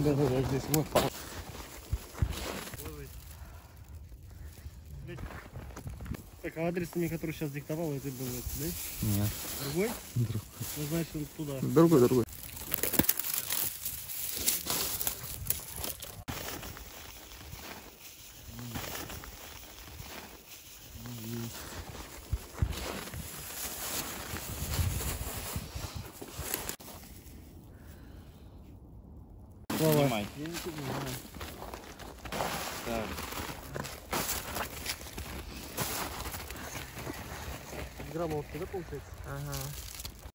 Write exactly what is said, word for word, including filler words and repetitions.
Да, да, да, здесь вот. Так, а адресами, которые сейчас диктовал, это был это, да? Нет. Другой? Другой. Ну, значит, он туда. Другой, другой. Снимай. Так. Граммов, да, получается? Ага.